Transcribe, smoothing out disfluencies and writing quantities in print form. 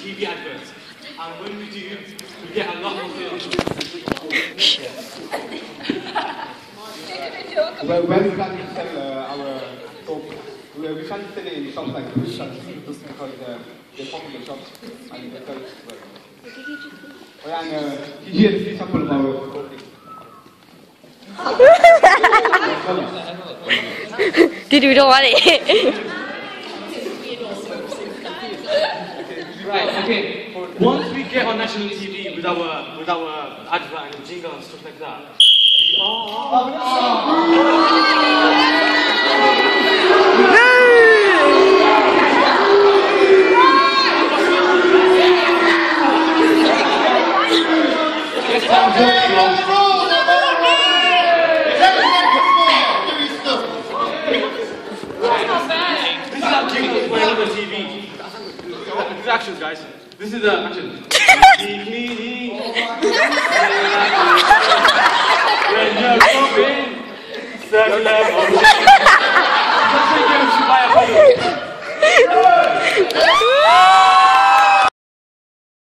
TV adverts. And when we do, we get a lot more sales. Well, where we plan to sell our soap, we plan to sell it in shops like fruit shops because they're popular shops and they sell well. Oh yeah, and did you hear the free sample of our soap? Dude, we don't want it. Right, okay. Once we get on national TV with our advert and jingle and stuff like that. This is our jingle for another TV. This is action, guys. This is the action. When you're moving,